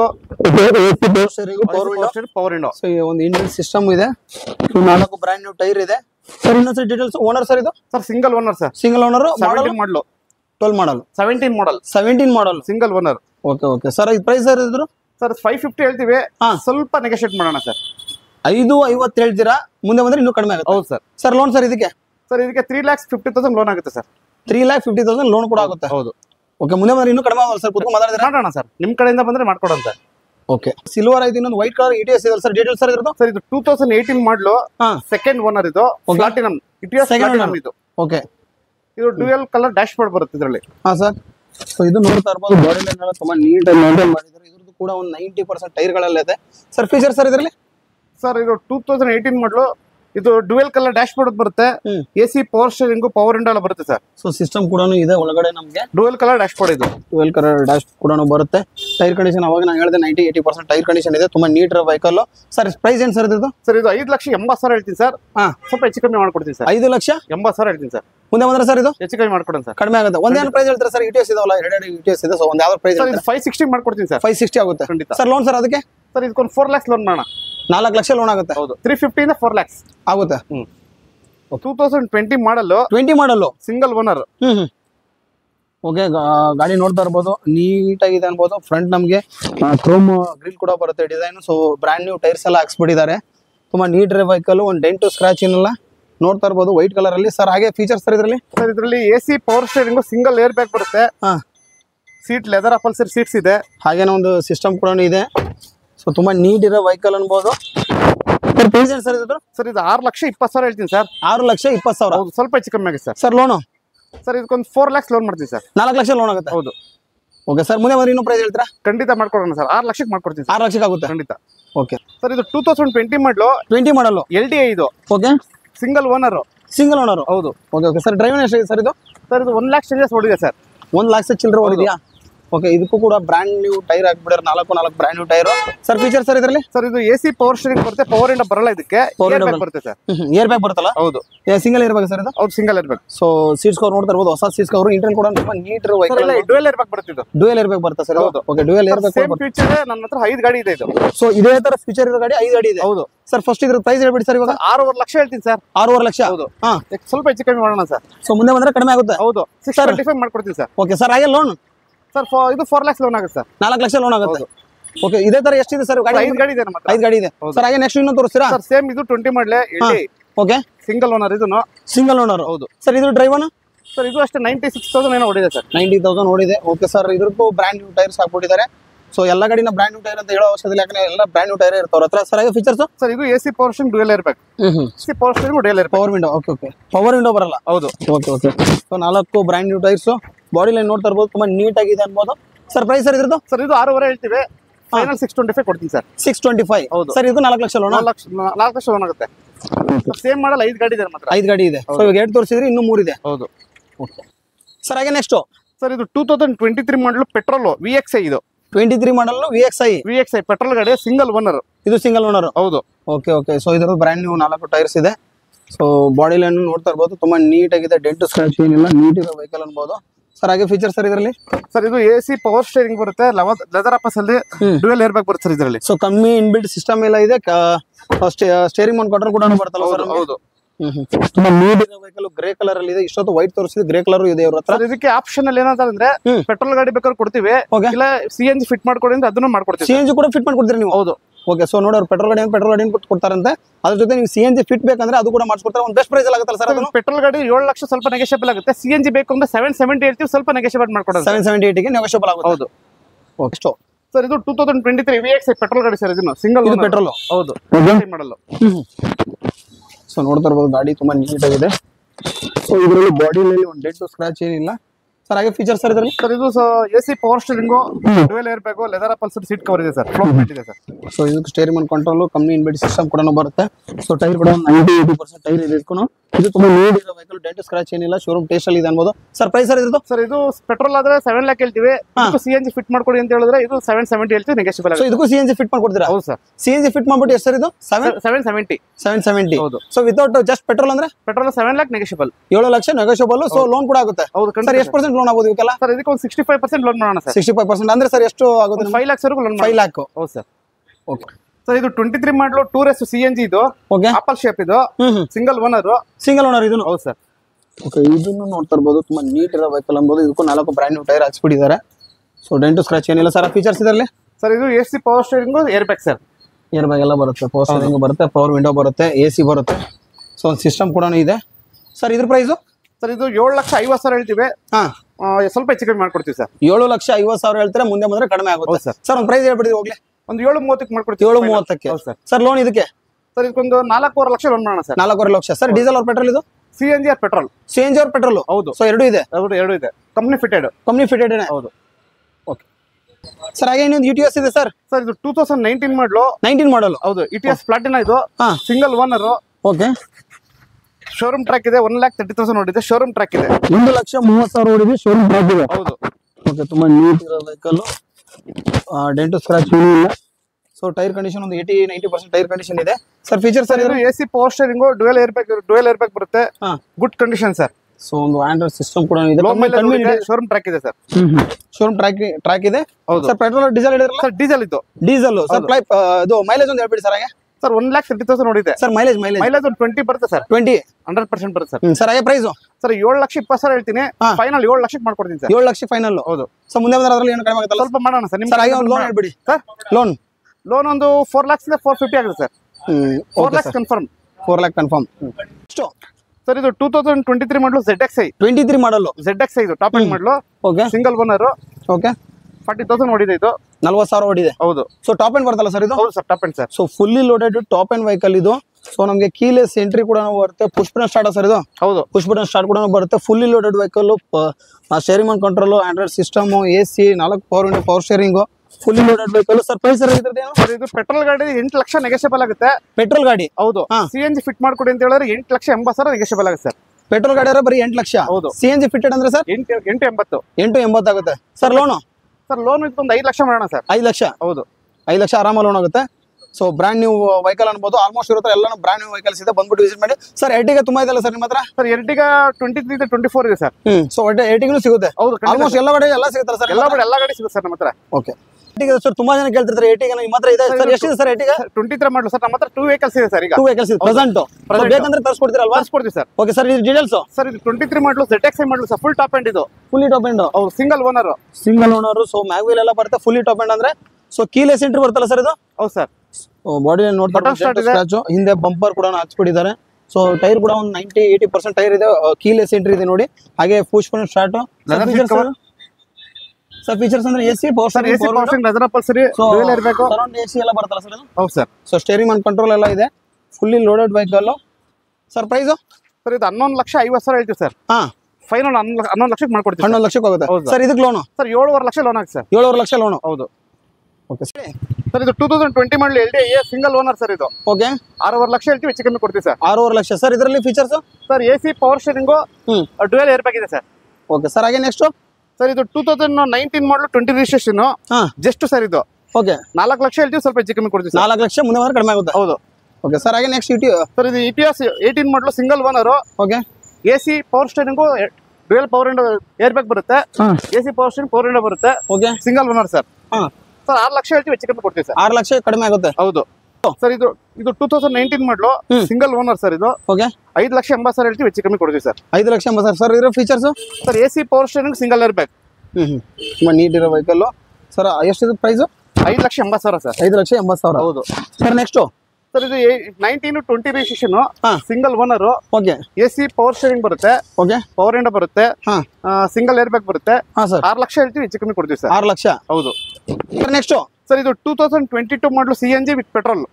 power window. So ಒಂದು ಇಂಜಿನ್ ಸಿಸ್ಟಮ್ ಇದೆ. 4 ಬ್ರಾಂಡ್ ನ್ಯೂ ಟೈರ್ ಇದೆ ಸರ್. ಇನ್ನೊಂದು ಡೀಟೇಲ್ಸ್. ಓನರ್ ಸರ್ ಇದು? Sir single owner sir. Single owner. 17 model. 12 model. 17 model. 17 model. Single owner. Okay okay sir. ಇದು ಪ್ರೈಸ್ ಸರ್ ಇದ್ರು? ಸರ್ 550 ಹೇಳ್ತೀವಿ, ಸ್ವಲ್ಪ ನೆಗೋಷಿಯೇಟ್ ಮಾಡೋಣ ಸರ್. 550 ಹೇಳ್ತೀರಾ, ಮುಂದೆ ಬಂದ್ರೆ ಇನ್ನೂ ಕಡಿಮೆ ಆಗುತ್ತೆ. ಹೌದು ಸರ್. ಸರ್ ಲೋನ್ ಸರ್ ಇದಕ್ಕೆ? ಸರ್ ಇದಕ್ಕೆ 3,50,000 ಲೋನ್ ಆಗುತ್ತೆ ಸರ್. 3,50,000 ಲೋನ್ ಕೂಡ ಆಗುತ್ತೆ. ಹೌದು. ಓಕೆ, ಮುಂದೆ ಬಂದ್ರೆ ಇನ್ನೂ ಕಡಿಮೆ ಸರ್, ಕುತ್ಕೊಂಡು ಮಾತಾಡಿದ್ರೆ ಮಾಡೋಣ ಸರ್, ನಿಮ್ ಕಡೆಯಿಂದ ಬಂದ್ರೆ ಮಾಡ್ಕೊಡೋಣ ಸರ್. ಓಕೆ, ಸಿಲ್ವರ್ ಐತಿ, ಇನ್ನೊಂದು ವೈಟ್ ಕಲರ್ ETS ಇದೆ ಸರ್. ಡೀಟೇಲ್ಸ್ ಸರ್ ಇದ್ರದ್ದು? ಸರ್ ಇದು 2018 ಮಾಡಲು, ಸೆಕೆಂಡ್ ಓನರ್ ಇದು, ಪ್ಲಾಟಿನಮ್ ETS ಪ್ಲಾಟಿನಮ್ ಇದು. ಓಕೆ, ಇದು ಡ್ಯುಯಲ್ ಕಲರ್ ಡ್ಯಾಶ್ ಬೋರ್ಡ್ ಬರುತ್ತೆ ಇದರಲ್ಲಿ. ಹಾ ಸರ್. ಸೊ ಇದು ನೋಡ್ತಾ ಇರ್ಬೋದು, ಬಾಡಿ ಲೈನ್ ಎಲ್ಲ ತುಂಬಾ ನೀಟಾಗಿ ಮೇಂಟೈನ್ ಮಾಡಿದ್ದಾರೆ. ಇದ್ರದ್ದು ಕೂಡ ಒಂದು 90% ಟೈರ್ಗಳೆಲ್ಲ ಇದೆ ಸರ್. ಫೀಚರ್ ಸರ್ ಇದರಲ್ಲಿ? ಸರ್ ಇದು 2018 ಮಾಡಲು, ಇದು ಡ್ಯುಯಲ್ ಕಲರ್ ಡ್ಯಾಶ್ ಬೋರ್ಡ್ ಬರುತ್ತೆ, AC power steering, power window ಎಲ್ಲ ಬರುತ್ತೆ ಸರ್. ಸೊ ಸಿಸ್ಟಮ್ ಕೂಡ ಇದೆ ಒಳಗಡೆ ನಮಗೆ. ಡ್ಯುಯಲ್ ಕಲರ್ ಡ್ಯಾಶ್ ಬೋರ್ಡ್ ಇದು. ಡ್ಯುಯಲ್ ಕಲರ್ ಡ್ಯಾಶ್ ಕೂಡ ಬರುತ್ತೆ. ಟೈರ್ ಕಂಡೀಷನ್ ಅವಾಗ ನಾನು ಹೇಳಿದೆ 90-80% ಟೈರ್ ಕಂಡೀಷನ್ ಇದೆ. ತುಂಬಾ ನೀಟ್ ವೆಹಿಕಲ್ ಸರ್. ಪ್ರೈಸ್ ಏನು ಸರ್ ಇದು? ಸರ್ ಇದು 5,80,000 ಹೇಳ್ತೀನಿ ಸರ್. ಸ್ವಲ್ಪ ಹೆಚ್ಚು ಕಮ್ಮಿ ಮಾಡ್ಕೊಡ್ತೀನಿ ಸರ್. 5,80,000 ಹೇಳ್ತೀನಿ ಸರ್. ಮುಂದೆ ಬಂದ್ರೆ ಸರ್ ಇದು ಹೆಚ್ಚು ಕಮ್ಮಿ ಮಾಡ್ಕೊಡೋಣ ಸರ್. ಕಡಿಮೆ ಆಗುತ್ತೆ. ಒಂದೇನು ಪ್ರೈಸ್ ಹೇಳ್ತಾರೆ ಸರ್? ETS ಇದಾವಲ್ಲ, ಎರಡು ETS ಇದೆ. ಸೊ ಒಂದು ಯಾವ ಪ್ರೈಸ್? ಸರ್ ಇದು 560 ಮಾಡ್ಕೊಡ್ತೀನಿ ಸರ್. 560 ಆಗುತ್ತೆ ಖಂಡಿತ ಸರ್. ಲೋನ್ ಸರ್ ಅದಕ್ಕೆ? ಸರ್ ಇದಕ್ಕೊಂದು 4 lakhs ಲೋನ್ ಮಾಡೋಣ. 4 ಲಕ್ಷ ಲೋನ್ ಆಗುತ್ತೆ. ಹೌದು, 350 ಇಂದ 4 lakhs ಆಗುತ್ತೆ. 2020 ಮಾಡಲು, 20 ಮಾಡಲು, ಸಿಂಗಲ್ ಓನರ್. ಓಕೆ, ಗಾಡಿ ನೋಡ್ತಾ ಇರ್ಬೋದು, ನೀಟಾಗಿದೆ ಅನ್ಬೋದು. ಫ್ರಂಟ್ ನಮಗೆ ಕ್ರೋಮ್ ಗ್ರಿಲ್ ಕೂಡ ಬರುತ್ತೆ design. So brand new tyres ಎಲ್ಲ ಹಾಕ್ಸ್ಬಿಟ್ಟಿದ್ದಾರೆ. ತುಂಬಾ ನೀಟ್ ವೆಹಿಕಲ್, ಒಂದು ಡೆಂಟು ಸ್ಕ್ರಾಚ್ ಏನಿಲ್ಲ. ನೋಡ್ತಾ ಇರ್ಬೋದು ವೈಟ್ ಕಲರ್ ಅಲ್ಲಿ ಸರ್. ಹಾಗೆ ಫೀಚರ್ಸ್ ಸರ್ ಇದರಲ್ಲಿ? ಸರ್ ಇದರಲ್ಲಿ AC power steering, single air bag ಬರುತ್ತೆ, ಸೀಟ್ ಲೆದರ್ ಅಪಲ್ಸರ್ ಸೀಟ್ಸ್ ಇದೆ, ಹಾಗೇನೆ ಒಂದು ಸಿಸ್ಟಮ್ ಕೂಡ ಇದೆ. ಸೊ ತುಂಬಾ ನೀಟ್ ಇರೋ ವೆಹಿಕಲ್ ಅನ್ಬೋದು. ಸರ್ ಪ್ರೈಸ್ ಏನು ಸರ್ ಇದು? ಸರ್ ಇದು 6,20,000 ಹೇಳ್ತೀನಿ ಸರ್. 6,20,000. ಹೌದು, ಸ್ವಲ್ಪ ಹೆಚ್ಚು ಕಮ್ಮಿ ಆಗುತ್ತೆ ಸರ್. Sir loan? ಸರ್ ಇದಕ್ಕೊಂದು 4 lakhs ಲೋನ್ ಮಾಡ್ತೀನಿ ಸರ್. 4 ಲಕ್ಷ ಲೋನ್ ಆಗುತ್ತೆ. ಹೌದು. ಓಕೆ ಸರ್, ಮುಂದೆ ಬಂದ್ರೆ ಇನ್ನೂ ಪ್ರೈಸ್ ಹೇಳ್ತೀರಾ? ಖಂಡಿತ ಮಾಡ್ಕೊಡೋಣ ಸರ್. 6 ಲಕ್ಷಕ್ಕೆ ಮಾಡ್ಕೊಡ್ತೀನಿ ಸರ್. 6 ಲಕ್ಷಕ್ಕೆ ಆಗುತ್ತೆ ಖಂಡಿತ. ಓಕೆ ಸರ್ ಇದು 2020 ಮಾಡಲು, 20 ಮಾಡಲು, LDI ಇದು. Okay, single owner. Single owner. ಹೌದು. Okay okay sir. ಡ್ರೈವರ್ ಎಷ್ಟಿದೆ ಸರ್ ಇದು? ಸರ್ ಇದು 1 lakh ಚೇಂಜಸ್ ಓಡಿದೆ ಸರ್. 1 ಲಕ್ಷ ಚಿಲ್ಲರೆ ಓಡಿದೆಯಾ? ಓಕೆ, ಇದಕ್ಕೂ ಕೂಡ ಬ್ರ್ಯಾಂಡ್ ನ್ಯೂ ಟೈರ್ ಹಾಕ್ಬಿಡ್ತಾರೆ. 4 brand new tyre. Sir feature sir ಇದರಲ್ಲಿ? ಸರ್ ಇದು AC ಪವರ್ ಸ್ಟೀರಿಂಗ್ ಬರುತ್ತೆ, ಪವರ್ ವಿಂಡೋ ಬರಲ್ಲ ಇದಕ್ಕೆ, ಏರ್ ಬ್ಯಾಗ್ ಬರುತ್ತೆ ಸರ್. ಏರ್ ಬ್ಯಾಗ್ ಬರುತ್ತಲ್ಲ? ಹೌದು. ಸಿಂಗಲ್ ಏರ್ ಬ್ಯಾಗ್ ಸರ್ ಇದು? ಹೌದು, single air bag. So seats cover ನೋಡ್ತಾ ಇರ್ಬೋದು, ಹೊಸ ಸೀಟ್ಸ್ ಕವರ್. ಇಂಟರ್ನಲ್ ಕೂಡ ತುಂಬಾ neat vehicle. Dual air bag ಬರುತ್ತೆ ಇದು. ಡ್ಯುಯಲ್ ಏರ್ ಬ್ಯಾಗ್ ಬರುತ್ತೆ ಸರ್. ಹೌದು. Okay, dual air bag same feature ನನ್ನ ಹತ್ರ 5 ಗಾಡಿ ಇದೆ ಇದು. ಸೊ ಇದೇ ತರ ಫೀಚರ್ ಇರೋ ಗಾಡಿ 5 ಗಾಡಿ ಇದೆ. ಹೌದು ಸರ್. ಫಸ್ಟ್ ಇದ್ರ ಪ್ರೈಸ್ ಹೇಳ್ಬಿಡಿ ಸರ್ ಇವಾಗ. 6.5 ಲಕ್ಷ ಹೇಳ್ತೀನಿ ಸರ್. 6.5 ಲಕ್ಷ. ಹೌದು. ಹಾ, ಸ್ವಲ್ಪ ಹೆಚ್ಚು ಕಮ್ಮಿ ಮಾಡೋಣ ಸರ್. ಸೊ ಮುಂದೆ ಬಂದ್ರೆ ಕಡಿಮೆ ಆಗುತ್ತೆ. ಹೌದು, 625 ಮಾಡ್ಕೊಡ್ತೀನಿ ಸರ್. Okay sir. ಹಾಗೆ ಲೋನ್ ಸರ್ ಇದು 4 lakhs ಲೋನ್ ಆಗುತ್ತೆ ಸರ್. 4 ಲಕ್ಷ ಲೋನ್ ಆಗುತ್ತೆ. ಓಕೆ, ಇದೇ ತರ ಎಷ್ಟಿದೆ ಸರ್ ಗಾಡಿ? 5 ಗಾಡಿ ಇದೆ ನಮ್ಮ ಹತ್ರ. 5 ಗಾಡಿ ಇದೆ ಸರ್. ಹಾಗೆ ನೆಕ್ಸ್ಟ್ ಇನ್ನೊಂದು ತೋರಿಸ್ತೀರಾ? ಸರ್ ಸೇಮ್ ಇದು 20 ಮಾಡಲೆ, LDI. ಓಕೆ, ಸಿಂಗಲ್ ಓನರ್ ಇದನ್ನು. Single owner. ಹೌದು ಸರ್. ಇದು ಡ್ರೈವರ್? ಸರ್ ಇದು ಅಷ್ಟೇ 96,000 ಏನೋ ಓಡಿದೆ ಸರ್. 90,000 ಓಡಿದೆ. Okay sir. ಇದ್ರಕ್ಕೂ ಬ್ರ್ಯಾಂಡ್ ನ್ಯೂ ಟೈರ್ಸ್ ಹಾಕ್ಬಿಟ್ಟಿದ್ದಾರೆ. ಸೊ ಎಲ್ಲ ಗಾಡಿನ ಬ್ರ್ಯಾಂಡ್ ನ್ಯೂ ಟೈರ್ ಅಂತ ಹೇಳೋ ಅವಶ್ಯಕತೆ ಇಲ್ಲ, ಯಾಕಂದ್ರೆ ಎಲ್ಲ ಬ್ರ್ಯಾಂಡ್ ನ್ಯೂ ಟೈರ್ ಇರ್ತಾವ್ರ ಹತ್ರ. ಸರ್ ಹಾಗೆ ಫೀಚರ್ಸ್? ಸರ್ ಇದು AC power steering, dual air bag. AC power steering, dual air bag. Power window. Okay okay, power window ಬರಲ್ಲ. ಹೌದು. Okay okay. So 4 brand new tyres. Body line ನೋಡ್ತಾ ಇರ್ಬೋದು, ತುಂಬಾ ನೀಟ್ ಆಗಿದೆ ಅನ್ಬೋದು. ಸರ್ ಪ್ರೈಸ್ ಸರ್ ಇದ್ರದ್ದು? ಸರ್ ಇದು 6.5 ಹೇಳ್ತೀವಿ, ಫೈನಲ್ 625 ಕೊಡ್ತೀನಿ ಸರ್. 625. ಹೌದು ಸರ್. ಇದು 4 ಲಕ್ಷ ಲೋನ್? 4 ಲಕ್ಷ ಲೋನ್ ಆಗುತ್ತೆ. ಸೇಮ್ ಮಾಡಲ್ 5 ಗಾಡಿ ಇದೆ ನಮ್ಮ ಹತ್ರ. 5 ಗಾಡಿ ಇದೆ. ಸೊ ಇವಾಗ 2 ತೋರಿಸಿದ್ರೆ ಇನ್ನೂ 3 ಇದೆ. ಹೌದು. Okay sir. ಹಾಗೆ ನೆಕ್ಸ್ಟ್ ಸರ್ ಇದು 2023 ಮಾಡಲು, ಪೆಟ್ರೋಲ್ VXI ಇದು. 23 ಮಾಡಲ್ VXI ಪೆಟ್ರೋಲ್ ಗಾಡಿ, ಸಿಂಗಲ್ ಓನರ್. ಇದು ಸಿಂಗಲ್ ಓನರ್. ಹೌದು. Okay okay. ಸೊ ಇದ್ರದ್ದು ಬ್ರ್ಯಾಂಡ್ ನ್ಯೂ 4 ಟೈರ್ಸ್ ಇದೆ. ಸೊ ಬಾಡಿ ಲೈನ್ ನೋಡ್ತಾ ಇರ್ಬೋದು, ತುಂಬಾ ನೀಟ್ ಆಗಿದೆ. ಡೆಂಟ್ ಸ್ಕ್ರಾಚ್ ಏನಿಲ್ಲ, ನೀಟ್ ಇರೋ ವೆಹಿಕಲ್ ಅನ್ಬೋದು. ಸರ್ ಹಾಗೆ ಫೀಚರ್ ಸರ್ ಇದರಲ್ಲಿ? ಸರ್ ಇದು AC ಪವರ್ ಸ್ಟೀರಿಂಗ್ ಬರುತ್ತೆ, ಲೆದರ್ ಅಪಸ್ ಅಲ್ಲಿ, ಡ್ಯುಯಲ್ ಏರ್ ಬ್ಯಾಗ್ ಬರುತ್ತೆ ಸರ್ ಇದರಲ್ಲಿ. ಸೊ ಕಮ್ಮಿ ಇನ್ಬಿಲ್ಟ್ ಸಿಸ್ಟಮ್ ಎಲ್ಲ ಇದೆ. ಸ್ಟೇರಿಂಗ್ ಮೌಂಟ್ ಕಂಟ್ರೋಲ್ ಕೂಡ ಬರುತ್ತಲ್ಲ ಸರ್? ಹೌದು. ತುಂಬಾ ನೀಟ್ ಇರೋ ವೆಹಿಕಲ್. ಗ್ರೇ ಕಲರ್ ಅಲ್ಲಿ ಇದೆ. ಇಷ್ಟೊತ್ತು ವೈಟ್ ತೋರಿಸಿದ್ರೆ ಗ್ರೇ ಕಲರ್ ಇದೆ ಇವ್ರ ಹತ್ರ. ಇದಕ್ಕೆ ಆಪ್ಷನ್ ಅಲ್ಲಿ ಏನಂತಂದ್ರೆ, ಪೆಟ್ರೋಲ್ ಗಾಡಿ ಬೇಕಾದ್ರೆ ಕೊಡ್ತೀವಿ, ಇಲ್ಲ CNG ಫಿಟ್ ಮಾಡ್ಕೊಡಿ ಅಂದ್ರೆ ಅದನ್ನು ಮಾಡ್ಕೊಡ್ತೀವಿ. CNG ಕೂಡ ಫಿಟ್ ಮಾಡ್ಕೊಡ್ತೀರಿ ನೀವು? ಹೌದು. ಓಕೆ. ಸೊ ನೋಡಿ, ಅವ್ರು ಪೆಟ್ರೋಲ್ ಗಾಡಿ ಕೊಡ್ತಾರಂತೆ. ಅದ್ರ ಜೊತೆ ನೀವು CNG ಫಿಟ್ ಬೇಕಂದ್ರೆ ಅದು ಕೂಡ ಮಾಡಿಸ್ಕೊಡ್ತಾರೆ. ಒಂದು ಬೆಸ್ಟ್ ಪ್ರೈಸ್ ಅಲ್ಲಿ ಆಗುತ್ತಲ್ಲ ಸರ್ ಅದು? ಪೆಟ್ರೋಲ್ ಗಾಡಿ 7 ಲಕ್ಷ ಸ್ವಲ್ಪ ನೆಗೋಷಿಯಬಲ್ ಆಗುತ್ತೆ. CNG ಬೇಕು ಅಂದ್ರೆ 770 ಹೇಳ್ತೀವಿ, ಸ್ವಲ್ಪ ನೆಗೋಷಿಯಬಲ್ ಮಾಡ್ಕೊಡೋದು. 778 ಗೆ ನೆಗೋಷಿಯಬಲ್ ಆಗುತ್ತೆ. ಹೌದು. ಓಕೆ. ಸರ್ ಇದು 2023 VXI ಪೆಟ್ರೋಲ್ ಗಾಡಿ ಸರ್. ಇದನ್ನು ಸಿಂಗಲ್ ಪೆಟ್ರೋಲ್. ಹೌದು, ಮಾಡಲ್ಲ. ಸೊ ನೋಡ್ತಾ ಇರ್ಬೋದು, ಗಾಡಿ ತುಂಬಾ ನೀಟ್ ಆಗಿದೆ. ಸೊ ಇದರಲ್ಲಿ ಬಾಡಿಯಲ್ಲಿ ಒಂದು ಡೆಂಟ್ ಸ್ಕ್ರಾಚ್ ಏನಿಲ್ಲ. ಸರ್ ಹಾಗೆ ಫೀಚರ್ ಸರ್ ಇದರಲ್ಲಿ? ಸರ್ ಇದು AC power steering, dual air bag, leather upholstery seat cover ಇದೆ ಸರ್. ಫ್ಲೋರ್ ಮ್ಯಾಟ್ ಇದೆ ಸರ್. ಸೊ ಇದಕ್ಕೆ steering mount control, company inbuilt system ಕೂಡ ಬರುತ್ತೆ. ಸೊ ಟೈರ್ ಕೂಡ 90-80% ಟೈರ್ ಇದೆ. ಇದು ತುಂಬಾ ನೀಟ್ ಇರೋ ವೆಹಿಕಲ್. ಡೆಂಟ್ ಸ್ಕ್ರಾಚ್ ಏನಿಲ್ಲ, ಶೋರೂಮ್ ಟೇಸ್ಟ್ ಅಲ್ಲಿ ಇದೆ ಅನ್ಬೋದು. ಸರ್ ಪ್ರೈಸ್ ಸರ್ ಇದ್ರದ್ದು? ಸರ್ ಇದು ಪೆಟ್ರೋಲ್ ಆದ್ರೆ 7 lakh ಹೇಳ್ತೀವಿ, CNG ಫಿಟ್ ಮಾಡ್ಕೊಡಿ ಅಂತ ಹೇಳಿದ್ರೆ ಇದು 770 ಹೇಳ್ತೀವಿ, ನೆಗೋಷಿಯಬಲ್. ಸೊ ಇದಕ್ಕೂ CNG ಫಿಟ್ ಮಾಡ್ಕೊಡ್ತೀರಾ? ಹೌದು ಸರ್. CNG ಫಿಟ್ ಮಾಡ್ಬಿಟ್ಟು ಎಷ್ಟು ಸರ್ ಇದು? 770. ಹೌದು. ಸೊ ವಿತೌಟ್ ಜಸ್ಟ್ ಪೆಟ್ರೋಲ್ ಅಂದ್ರೆ? Petrol 7 lakh negotiable. 7 lakh negotiable. So loan ಕೂಡ ಆಗುತ್ತೆ? ಹೌದು. ಸರ್ ಎಷ್ಟು ಪರ್ಸೆಂಟ್ ಲೋನ್ ಆಗೋದು ಇವಕ್ಕೆಲ್ಲ? ಸರ್ ಇದಕ್ಕೆ ಒಂದು 65% ಲೋನ್ ಮಾಡೋಣ ಸರ್. 65% ಅಂದ್ರೆ ಸರ್ ಎಷ್ಟು ಆಗುತ್ತೆ? 5 lakhs ವರೆಗೂ ಲೋನ್. 5 lakh. ಹೌದು ಸರ್. ಓಕೆ ಸರ್ ಇದು 23 ಮಾಡಲು, 2RS CNG ಇದು. ಓಕೆ. ಆಪಲ್ ಶೇಪ್ ಇದು, ಸಿಂಗಲ್ ಓನರ್. ಸಿಂಗಲ್ ಓನರ್ ಇದು? ಹೌದು ಸರ್. ಓಕೆ. ಇದನ್ನು ನೋಡ್ತಾ ಇರ್ಬೋದು, ತುಂಬಾ ನೀಟ್ ಇರೋ ವೆಹಿಕಲ್ ಅನ್ಬೋದು. ಇದಕ್ಕೂ 4 ಬ್ರ್ಯಾಂಡ್ ನ್ಯೂ ಟೈರ್ ಹಾಕ್ಸ್ಬಿಟ್ಟಿದ್ದಾರೆ. ಸೊ ಡೆಂಟ್ ಸ್ಕ್ರಾಚ್ ಏನಿಲ್ಲ. ಸರ್ ಫೀಚರ್ಸ್ ಇದರಲ್ಲಿ? ಸರ್ ಇದು AC power steering, air bag sir. Air bag ಎಲ್ಲ ಬರುತ್ತೆ, ಪವರ್ ಸ್ಟೀರಿಂಗ್ ಬರುತ್ತೆ, ಪವರ್ ವಿಂಡೋ ಬರುತ್ತೆ, AC ಬರುತ್ತೆ. ಸೊ ಒಂದು ಸಿಸ್ಟಮ್ ಕೂಡ ಇದೆ. ಸರ್ ಇದ್ರ ಪ್ರೈಸು? ಸರ್ ಇದು 7,50,000 ಹೇಳ್ತೀವಿ, ಹಾ ಸ್ವಲ್ಪ ಹೆಚ್ಚು ಕಮ್ಮಿ ಮಾಡ್ಕೊಡ್ತೀವಿ ಸರ್. 7,50,000 ಹೇಳ್ತಾರೆ, ಮುಂದೆ ಬಂದ್ರೆ ಕಡಿಮೆ ಆಗುತ್ತೆ ಸರ್. ಸರ್ ಒಂದು ಪ್ರೈಸ್ ಹೇಳ್ಬಿಡಿ ಹೋಗ್ಲಿ. ಒಂದು 7,30 ಮಾಡ್ಕೊಡ್ತೀವಿ. 7,30ಕ್ಕೆ ಸರ್. ಸರ್ ಲೋನ್ ಇದಕ್ಕೆ ಸರ್ ಇದಕ್ಕೊಂದು 4.5 ಲಕ್ಷ ಲೋನ್ ಮಾಡೋಣ ಸರ್. 4.5 ಲಕ್ಷ ಸರ್. ಡೀಸೆಲ್ ಅವ್ರ ಪೆಟ್ರೋಲ್ ಇದು? CNG or petrol. CNG ಅವ್ರ ಪೆಟ್ರೋಲ್. ಹೌದು. ಸೊ ಎರಡು ಇದೆ? ಹೌದು, ಎರಡು ಇದೆ. Company fitted. Company fitted. ಹೌದು. Okay sir. ಹಾಗೆ ಇನ್ನೊಂದು ETS ಇದೆ ಸರ್. ಸರ್ ಇದು 2019 ಮಾಡಲು. 19 ಮಾಡಲು. ಹೌದು. ETS ಪ್ಲಾಟಿನಾ ಇದು. Single owner. Okay. Showroom track ಇದೆ. 1,30,000 ನೋಡಿದೆ. ಶೋರೂಮ್ ಟ್ರ್ಯಾಕ್ ಇದೆ. 1,30,30,000 ನೋಡಿದೆ. ಶೋರೂಮ್ ಟ್ರ್ಯಾಕ್ ಇದೆ. ಹೌದು. ಓಕೆ. ತುಂಬಾ ನೀಟ್ ಇರೋ ವೆಹಿಕಲ್. ಡೆಂಟ್ ಸ್ಕ್ರಾಚ್ ಏನೂ ಇಲ್ಲ. ಸೊ ಟೈರ್ ಕಂಡೀಷನ್ ಒಂದು 80-90% ಟೈರ್ ಕಂಡೀಷನ್ ಇದೆ ಸರ್. ಫೀಚರ್ ಸರ್ ಇದು AC power steering, dual air bag ಬರುತ್ತೆ. Good condition sir. ಸೊ ಒಂದು ಆಂಡ್ರಾಯ್ಡ್ ಸಿಸ್ಟಮ್ ಕೂಡ ಇದೆ. ಶೋರೂಮ್ ಟ್ರ್ಯಾಕ್ ಇದೆ ಸರ್. ಶೋರೂಮ್ ಟ್ರ್ಯಾಕ್ ಇದೆ. ಹೌದು ಸರ್. ಪೆಟ್ರೋಲ್ ಡೀಸೆಲ್ ಹೇಳಿರಲ್ಲ ಸರ್? ಡೀಸೆಲ್ ಇದು. Diesel sir. ಇದು ಮೈಲೇಜ್ ಒಂದು ಹೇಳ್ಬಿಡಿ ಸರ್. ಹಾಗೆ ಸರ್ 1,30,000 ನೋಡಿದೆ ಸರ್. ಮೈಲೇಜ್ ಒಂದು 20 ಬರುತ್ತೆ ಸರ್. 20 100% ಬರುತ್ತೆ ಸರ್. ಸರ್. ಹಾಗೆ ಪ್ರೈಸ್ ಸರ್ 7,20,000 ಹೇಳ್ತೀನಿ. ಫೈನಲ್ 7 ಲಕ್ಷಕ್ಕೆ ಮಾಡ್ಕೊಡ್ತೀನಿ ಸರ್. 7 ಲಕ್ಷ ಫೈನಲ್. ಹೌದು. ಸೊ ಮುಂದೆ ಬಂದ್ರೆ ಅದ್ರಲ್ಲಿ ಏನು ಕಡಿಮೆ ಆಗುತ್ತಲ್ಲ? ಸ್ವಲ್ಪ ಮಾಡೋಣ ಸರ್. ಸರ್ ಹಾಗೆ ಒಂದು ಲೋನ್ ಹೇಳ್ಬಿಡಿ ಸರ್. ಲೋನ್ ಒಂದು 4 lakhs 450 ಆಗುತ್ತೆ sir. 4 lakhs confirm. 4 lakh confirm. ಎಷ್ಟು ಸರ್? ಇದು 2023 ಮಾಡಲು ZXi. 23 ಮಾಡಲು ZXi ಇದು top end model. Okay. Single owner. Okay. 40,000 ಓಡಿದೆ ಇದು. 40,000 ಓಡಿದೆ. ಹೌದು. ಸೊ ಟಾಪ್ ಎಂಡ್ ಬರ್ತಲ್ಲ ಸರ್ ಇದು? ಹೌದು sir, top end sir. So fully loaded top end vehicle ಇದು. ಸೊ ನಮಗೆ ಕೀಲೆಸ್ ಎಂಟ್ರಿ ಕೂಡ ಬರುತ್ತೆ. ಪುಷ್ ಬಟನ್ ಸ್ಟಾರ್ಟ್ ಸರ್ ಇದು? ಹೌದು. ಪುಷ್ ಬಟನ್ ಸ್ಟಾರ್ಟ್ ಕೂಡ ಬರುತ್ತೆ. Fully loaded vehicle. Steering control, Android system, AC, 4 power window, power steering, fully loaded vehicle. Sir price sir ಇದ್ರದ್ದೇನು? ಸರ್ ಇದು ಪೆಟ್ರೋಲ್ ಗಾಡಿ 8 ಲಕ್ಷ ನೆಗೋಷಿಯಬಲ್ ಆಗುತ್ತೆ. ಪೆಟ್ರೋಲ್ ಗಾಡಿ? ಹೌದು. CNG ಫಿಟ್ ಮಾಡ್ಕೊಡಿ ಅಂತ ಹೇಳಿದ್ರೆ 8,80,000 ನೆಗೋಷಿಯಬಲ್ ಆಗುತ್ತೆ ಸರ್. ಪೆಟ್ರೋಲ್ ಗಾಡಿ ಬರೀ 8 ಲಕ್ಷ. ಹೌದು. CNG ಫಿಟೆಡ್ ಅಂದ್ರೆ ಸರ್ 880. 880 ಆಗುತ್ತೆ ಸರ್. Loan sir? ಲೋನ್ ಇದೊಂದು 5 ಲಕ್ಷ ಮಾಡೋಣ ಸರ್. 5 ಲಕ್ಷ. ಹೌದು. 5 ಲಕ್ಷ ಆರಾಮ ಲೋನ್ ಆಗುತ್ತೆ. ಸೊ ಬ್ರಾಂಡ್ ನ್ಯೂ ವೆಹಿಕಲ್ ಅನ್ಬೋದು. ಆಲ್ಮೋಸ್ಟ್ ಇರುತ್ತೆ ಎಲ್ಲ ಬ್ರಾಂಡ್ ನ್ಯೂ ವೆಹಿಕಲ್ಸ್ ಇದೆ. ಬಂದ್ಬಿಟ್ಟು ವಿಸಿಟ್ ಮಾಡಿ ಸರ್. Ertiga ತುಂಬಾ ಇದೆಲ್ಲ ಸರ್ ನಿಮ್ಮ ಹತ್ರ? ಸರ್ Ertiga 23-24 ಇದೆ ಸರ್. ಸೊ ಒಟ್ಟೆ Ertiga ಸಿಗುತ್ತೆ? ಹೌದು. ಆಲ್ಮೋಸ್ಟ್ ಎಲ್ಲ ಗಾಡಿ ಎಲ್ಲ ಸಿಗುತ್ತಲ್ಲ ಸರ್? ಎಲ್ಲ ಗಾಡಿ ಸಿಗುತ್ತೆ ಸರ್ ನಮ್ಮ ಹತ್ರ. ಓಕೆ. Ertiga ಸರ್ ತುಂಬಾ ಜನ ಕೇಳ್ತಿರ್ತಾರೆ. Ertiga ನಿಮ್ಮ ಹತ್ರ ಇದೆ ಸರ್? ಎಷ್ಟಿದೆ ಸರ್ Ertiga? 23 ಮಾಡಲು ಸರ್. ನಮ್ಮ ಹತ್ರ 2 ವೆಹಿಕಲ್ಸ್ ಇದೆ ಸರ್. ಈಗ 2 ವೆಹಿಕಲ್ಸ್ ಇದೆ ಪ್ರೆಸೆಂಟ್. ಬೇಕಂದ್ರೆ ತರಿಸ್ಕೊಡ್ತೀರಲ್ವಾ? ತರಿಸ್ಕೊಡ್ತೀವಿ ಸರ್. Okay sir. ಇದು ಡೀಟೇಲ್ಸ್ ಸರ್ ಇದು 23 model ZXi model sir. Full top end ಇದು. Fully top end. ಹೌದು. Single owner. Single owner. So mag wheel ಎಲ್ಲ ಬರುತ್ತೆ. ಫುಲ್ಲಿ ಟಾಪ್ ಎಂಡ್ ಅಂದ್ರೆ ಸೊ ಕೀಲೆಸ್ ಎಂಟ್ರಿ ಬರ್ತಲ್ಲ ಸರ್ ಇದು? ಹೌದು ಸರ್. ಬಾಡಿ ನೋಡ್ತಾರೆ. ಹಿಂದೆ ಬಂಪರ್ ಕೂಡ ಹಾಕ್ಸ್ಬಿಟ್ಟಿದ್ದಾರೆ. ಸೊ ಟೈರ್ ಕೂಡ ಒಂದು 90-80% ಟೈರ್ ಇದೆ. ಕೀಲೆಸ್ ಎಂಟ್ರಿ ಇದೆ ನೋಡಿ. ಹಾಗೆ push button start. Sir features ಅಂದ್ರೆ AC power steering, leather upholstery, dual air bag, surround AC ಎಲ್ಲ ಬರ್ತಲ್ಲ ಸರ್ ಇದು? ಹೌದು sir. So steering and control ಎಲ್ಲ ಇದೆ. Fully loaded vehicle. Sir price sir ಇದು 11,50,000 ಹೇಳ್ತೀವಿ ಸರ್. ಫೈನಲ್ 11 ಲಕ್ಷಕ್ಕೆ ಮಾಡ್ಕೊಡ್ತೀವಿ. 11 ಲಕ್ಷಕ್ಕೆ ಹೋಗುತ್ತೆ ಸರ್. ಇದಕ್ಕೆ ಲೋನು ಸರ್ 7.5 ಲಕ್ಷ ಲೋನ್ ಆಗುತ್ತೆ ಸರ್. 7.5 ಲಕ್ಷ ಲೋನು. ಹೌದು. ಓಕೆ ಸರ್ ಇದು 2020 model LDI single owner sir ಇದು. ಓಕೆ. 6.5 ಲಕ್ಷ ಹೇಳ್ತೀವಿ, ಹೆಚ್ಚು ಕಮ್ಮಿ ಕೊಡ್ತೀವಿ ಸರ್. 6.5 ಲಕ್ಷ ಸರ್. ಇದರಲ್ಲಿ features sir AC power steering, dual air bag ಇದೆ ಸರ್. Okay sir. ಹಾಗೆ ನೆಕ್ಸ್ಟ್ ಸರ್ ಇದು 2019 ಮಾಡಲು 20 ರಿಜಿಸ್ಟ್ರೇಷನ್ ಜಸ್ಟ್ ಸರ್ ಇದು. ಓಕೆ. 4 ಲಕ್ಷ ಹೇಳ್ತೀವಿ, ಸ್ವಲ್ಪ ಹೆಚ್ಚು ಕಮ್ಮಿ ಕೊಡ್ತೀವಿ. 4 ಲಕ್ಷ ಮುಂದೆ ಬಂದ್ರೆ ಕಡಿಮೆ ಆಗುತ್ತೆ. ಹೌದು. Okay sir. ಹಾಗೆ ನೆಕ್ಸ್ಟ್ ಸರ್ ಇದು ETS 18 model single owner. Okay. AC power steering, dual power window air bag ಬರುತ್ತೆ. AC power steering, power window ಬರುತ್ತೆ. Okay. Single owner sir. Sir 6 lakh ಹೇಳ್ತೀವಿ, ಹೆಚ್ಚು ಕಮ್ಮಿ ಕೊಡ್ತೀವಿ ಸರ್. 6 ಲಕ್ಷ ಕಡಿಮೆ ಆಗುತ್ತೆ. ಹೌದು ಸರ್. ಇದು 2019 ಮಾಡಲು ಸಿಂಗಲ್ ಓನರ್ ಸರ್ ಇದು. ಓಕೆ. 5,80,000 ಹೇಳ್ತೀವಿ, ಹೆಚ್ಚು ಕಮ್ಮಿ ಕೊಡ್ತೀವಿ ಸರ್. 5,80,000 ಸರ್. ಇದರ features sir AC power steering, single air bag. ತುಂಬಾ ನೀಟ್ ಇರೋ ವೆಹಿಕಲ್ ಸರ್. ಎಷ್ಟಿದೆ ಪ್ರೈಸ್? 5,80,000 ಸರ್. 5,80,000. ಹೌದು ಸರ್. ನೆಕ್ಸ್ಟ್ ಸರ್ ಇದು 19-20 registration single owner. Okay. AC power steering ಬರುತ್ತೆ. ಓಕೆ. ಪವರ್ ವಿಂಡೋ ಬರುತ್ತೆ. ಸಿಂಗಲ್ ಏರ್ ಬ್ಯಾಗ್ ಬರುತ್ತೆ. ಸರ್. 6 ಲಕ್ಷ ಹೇಳ್ತೀವಿ, ಹೆಚ್ಚು ಕಮ್ಮಿ ಕೊಡ್ತೀವಿ ಸರ್. 6 ಲಕ್ಷ. ಹೌದು ಸರ್. ನೆಕ್ಸ್ಟ್ ಸರ್ ಇದು 2022 model CNG with petrol.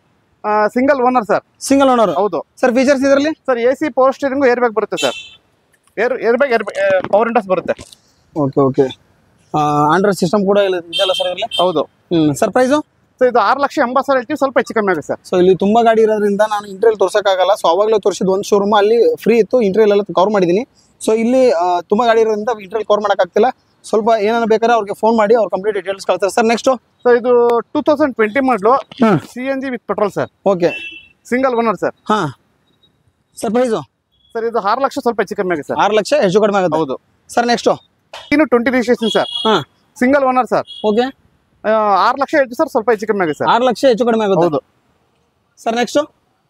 Single owner sir. Single owner. ಹೌದು ಸರ್. ಫೀಚರ್ಸ್ ಇದರಲ್ಲಿ sir AC power steering, air bag ಬರುತ್ತೆ sir. Air bag, power windows ಬರುತ್ತೆ. ಓಕೆ. ಓಕೆ. ಆಂಡ್ರಾಯ್ಡ್ ಸಿಸ್ಟಮ್ ಕೂಡ ಇದೆಲ್ಲ ಸರ್ ಇದರಲ್ಲಿ? ಹೌದು. ಸರ್ ಪ್ರೈಸು ಸರ್ ಇದು 6,80,000 ಹೇಳ್ತೀವಿ, ಸ್ವಲ್ಪ ಹೆಚ್ಚು ಕಮ್ಮಿ ಆಗುತ್ತೆ ಸರ್. ಸೊ ಇಲ್ಲಿ ತುಂಬಾ ಗಾಡಿ ಇರೋದ್ರಿಂದ ನಾನು ಇಂಟರ್ವ್ಯೂಲ್ ತೋರ್ಸೋಕ್ಕಾಗಲ್ಲ. ಸೊ ಅವಾಗಲೇ ತೋರಿಸಿದ ಒಂದು ಶೋರೂಮ್ ಅಲ್ಲಿ ಫ್ರೀ ಇತ್ತು, ಇಂಟರ್ವ್ಯೂಲ್ ಎಲ್ಲ ಕವರ್ ಮಾಡಿದ್ದೀನಿ. ಸೊ ಇಲ್ಲಿ ತುಂಬಾ ಗಾಡಿ ಇರೋದ್ರಿಂದ ಇಂಟರ್ವ್ಯೂಲ್ ಕವರ್ ಮಾಡೋಕ್ಕಾಗ್ತಿಲ್ಲ. ಸ್ವಲ್ಪ ಏನಾನ ಬೇಕಾದ್ರೆ ಅವ್ರಿಗೆ ಫೋನ್ ಮಾಡಿ ಅವ್ರು ಕಂಪ್ಲೀಟ್ ಡೀಟೇಲ್ಸ್ ಕಳ್ತಾರೆ ಸರ್. ನೆಕ್ಸ್ಟ್ ಸರ್ ಇದು 2020 model CNG with petrol sir. Okay. Single owner sir. Sir price sir ಇದು 6 ಲಕ್ಷ, ಸ್ವಲ್ಪ ಹೆಚ್ಚು ಕಮ್ಮಿ ಆಗುತ್ತೆ ಸರ್. 6 ಲಕ್ಷ ಹೆಚ್ಚು ಕಡಿಮೆ ಆಗುತ್ತೆ. ಹೌದು sir. Next 20 registration sir. Single owner sir. Okay. 6 lakh ಹೇಳ್ತೀವಿ ಸರ್, ಸ್ವಲ್ಪ ಹೆಚ್ಚು ಕಮ್ಮಿ ಆಗುತ್ತೆ ಸರ್. 6 ಲಕ್ಷ ಹೆಚ್ಚು ಕಡಿಮೆ ಆಗುತ್ತೆ. ಹೌದು ಸರ್. ನೆಕ್ಸ್ಟ್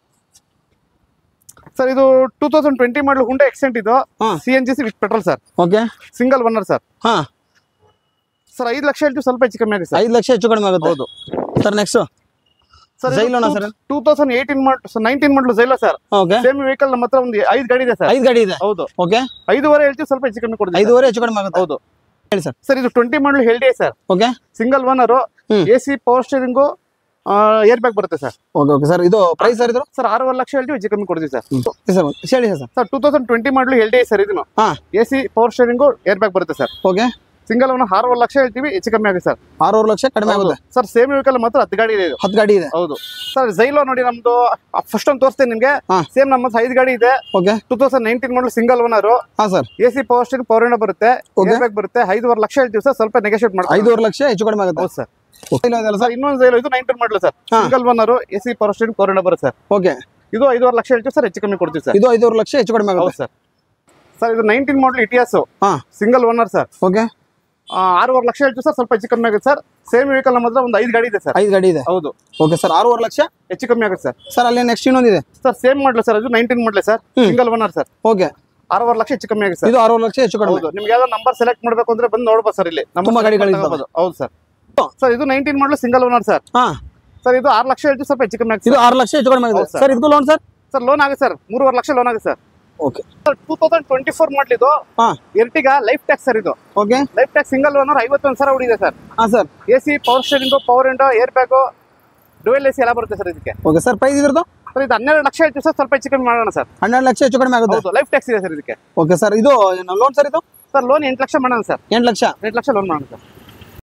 ಸರ್ ಇದು 2020 ಮಾಡಲು ಹುಂಡಾ ಎಕ್ಸೆಂಟ್ ಇದು. CNG with petrol sir. Okay. Single owner sir. Sir 5 lakh ಹೇಳ್ತೀವಿ, ಸ್ವಲ್ಪ ಹೆಚ್ಚು ಕಮ್ಮಿ ಆಗುತ್ತೆ ಸರ್. 5 ಲಕ್ಷ ಹೆಚ್ಚು ಕಡಿಮೆ ಆಗುತ್ತೆ. ಹೌದು ಸರ್. ನೆಕ್ಸ್ಟ್ ಸರ್ ಜೈಲೋನಾ sir 19 model Xylo sir. Okay same vehicle ನಮ್ಮ ಹತ್ರ ಒಂದು 5 ಗಾಡಿ ಇದೆ ಸರ್. 5 ಗಾಡಿ ಇದೆ. ಹೌದು. ಓಕೆ 5.5 ಹೇಳ್ತೀವಿ, ಸ್ವಲ್ಪ ಹೆಚ್ಚು ಕಮ್ಮಿ ಕೊಡ್ತೀವಿ. 5.5 ಹೆಚ್ಚು ಕಡಿಮೆ ಆಗುತ್ತೆ. ಹೌದು ಹೇಳಿ ಸರ್. ಸರ್ ಇದು 20 ಮಾಡಲು ಹೆಲ್ಡಿ sir. Okay single owner, AC power steering, air bag ಬರುತ್ತೆ ಸರ್. Okay okay sir. ಇದು ಪ್ರೈಸ್ ಸರ್ ಇದು ಸರ್ 6.5 ಲಕ್ಷ ಹೇಳ್ತೀವಿ, ಹೆಚ್ಚು ಕಮ್ಮಿ ಕೊಡ್ತೀವಿ ಸರ್. ಸರ್ ಹೇಳಿ ಸರ್. ಸರ್ 2020 ಮಾಡಲು ಹೆಲ್ಡಿ ಸರ್. ಇದನ್ನು AC power steering, air bag ಬರುತ್ತೆ sir. Okay single owner 6.5 lakh ಹೇಳ್ತೀವಿ, ಹೆಚ್ಚು ಕಮ್ಮಿ ಆಗುತ್ತೆ ಸರ್. 6.5 ಲಕ್ಷ ಕಡಿಮೆ ಆಗುತ್ತೆ ಸರ್. ಸೇಮ್ ವೆಹಿಕಲ್ ಮಾತ್ರ 10 ಗಾಡಿ ಇದೆ. 10 ಗಾಡಿ ಇದೆ. ಹೌದು ಸರ್. ಜೈಲೋ ನೋಡಿ ನಮ್ದು ಫಸ್ಟ್ ಒಂದು ತೋರಿಸ್ತೇನೆ ನಿಮ್ಗೆ. ಸೇಮ್ ನಮ್ಮ 5 ಗಾಡಿ ಇದೆ. Okay 2019 model single owner. ಹಾ sir. AC power steering, power window ಬರುತ್ತೆ, ಏರ್ ಬ್ಯಾಗ್ ಬರುತ್ತೆ. 5.5 ಲಕ್ಷ ಹೇಳ್ತೀವಿ ಸರ್, ಸ್ವಲ್ಪ ನೆಗೋಷಿಯೇಟ್ ಮಾಡಿ. 5.5 ಲಕ್ಷ ಹೆಚ್ಚು ಕಡಿಮೆ ಆಗುತ್ತೆ. ಹೌದು ಸರ್. ಸರ್ ಇನ್ನೊಂದು ಜೈಲೋ, ಇದು 19 model sir. Single owner, AC power steering, power window ಬರುತ್ತೆ ಸರ್. ಓಕೆ ಇದು 5.5 ಲಕ್ಷ ಹೇಳ್ತೀವಿ ಸರ್, ಹೆಚ್ಚು ಕಮ್ಮಿ ಕೊಡ್ತೀವಿ ಸರ್. ಇದು 5.5 ಲಕ್ಷ ಹೆಚ್ಚು ಕಡಿಮೆ ಆಗುತ್ತೆ. ಹೌದು ಸರ್. ಸರ್ ಇದು 19 model Etios, single owner sir. Okay 6.5 lakh ಹೇಳ್ತೀವಿ ಸರ್, ಸ್ವಲ್ಪ ಹೆಚ್ಚು ಕಮ್ಮಿ ಆಗುತ್ತೆ ಸರ್. ಸೇಮ್ ವೆಹಿಕಲ್ ನಮ್ಮ ಹತ್ರ ಒಂದು 5 ಗಾಡಿ ಇದೆ ಸರ್. 5 ಗಾಡಿ ಇದೆ. ಹೌದು. Okay sir. 6.5 ಲಕ್ಷ ಹೆಚ್ಚು ಕಮ್ಮಿ ಆಗುತ್ತೆ ಸರ್. ಸರ್ ಅಲ್ಲಿ ನೆಕ್ಸ್ಟ್ ಇನ್ನೊಂದಿದೆ ಸರ್. ಸೇಮ್ ಮಾಡಲು ಸರ್, ಅದು 19 model sir, single owner sir. Okay 6.5 lakh ಹೆಚ್ಚು ಕಮ್ಮಿ ಆಗುತ್ತೆ ಸರ್. ಇದು 6.5 ಲಕ್ಷ ಹೆಚ್ಚು ಕಡಿಮೆ. ಹೌದು. ನಿಮ್ಗೆ ಯಾವ್ದೋ ನಂಬರ್ ಸೆಲೆಕ್ಟ್ ಮಾಡಬೇಕು ಅಂದ್ರೆ ಬಂದು ನೋಡ್ಬೋದು ಸರ್. ಇಲ್ಲಿ ತುಂಬಾ ಗಾಡಿಗಳು ಹೌದು ಸರ್. ಸರ್ ಇದು 19 ಮಾಡಲು ಸಿಂಗಲ್ ಓನರ್ ಸರ್. ಸರ್ ಇದು 6 ಲಕ್ಷ ಹೇಳ್ತೀವಿ, ಸ್ವಲ್ಪ ಹೆಚ್ಚು ಕಮ್ಮಿ ಆಗುತ್ತೆ. ಇದು 6 ಲಕ್ಷ ಹೆಚ್ಚು ಕಡಿಮೆ ಆಗುತ್ತೆ ಸರ್. ಇದು ಲೋನ್ ಸರ್. ಸರ್ ಲೋನ್ ಆಗುತ್ತೆ ಸರ್, 3.5 ಲಕ್ಷ ಲೋನ್ ಆಗುತ್ತೆ ಸರ್. ಓಕೆ ಸರ್ 2024 ಮಾಡಲಿದ್ದು ಎರ್ಟಿಗಾ ಲೈಫ್ ಟ್ಯಾಕ್ಸ್ ಸರ್. ಇದು okay life tax single owner 51,000 ಉಳಿದೆ ಸರ್. ಹಾ sir. AC power steering, power window, air bag, dual AC ಎಲ್ಲ ಬರುತ್ತೆ ಸರ್ ಇದಕ್ಕೆ. Okay sir. ಪ್ರೈಸ್ ಇದ್ರದ್ದು ಸರ್ ಇದು 12 ಲಕ್ಷ ಹೇಳ್ತೀವಿ ಸರ್, ಸ್ವಲ್ಪ ಹೆಚ್ಚು ಕಮ್ಮಿ ಮಾಡೋಣ ಸರ್. 12 ಲಕ್ಷ ಹೆಚ್ಚು ಕಡಿಮೆ ಆಗುತ್ತೆ. ಹೌದು. ಲೈಫ್ ಟ್ಯಾಕ್ಸ್ ಇದೆ ಸರ್ ಇದಕ್ಕೆ. Okay sir. ಇದು ಲೋನ್ ಸರ್. ಇದು ಸರ್ ಲೋನ್ 8 ಲಕ್ಷ ಮಾಡೋಣ ಸರ್. 8 ಲಕ್ಷ ಲೋನ್ ಮಾಡೋಣ ಸರ್.